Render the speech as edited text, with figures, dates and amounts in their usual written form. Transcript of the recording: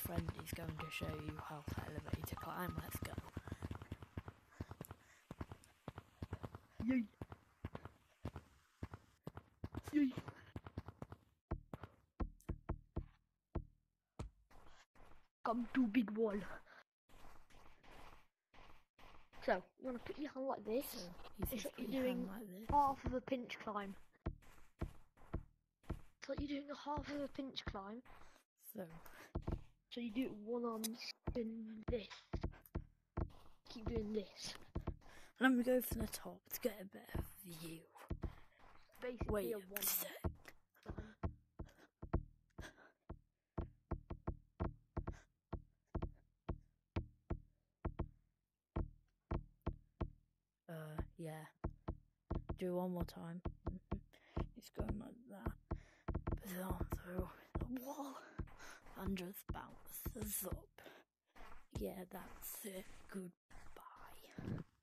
friend is going to show you how to elevator climb. Let's go. Yay! Yay! Come to big wall. So, you want to put your hand like this. So it's like you're doing half of a pinch climb. It's like you're doing a half of a pinch climb. So you do it one arm doing this. Keep doing this. Let me go from the top to get a better view. Basically Wait a one sec. climb. Yeah. Do one more time. It's going like that. But then through the wall and just bounces up. Yeah, that's it. Goodbye.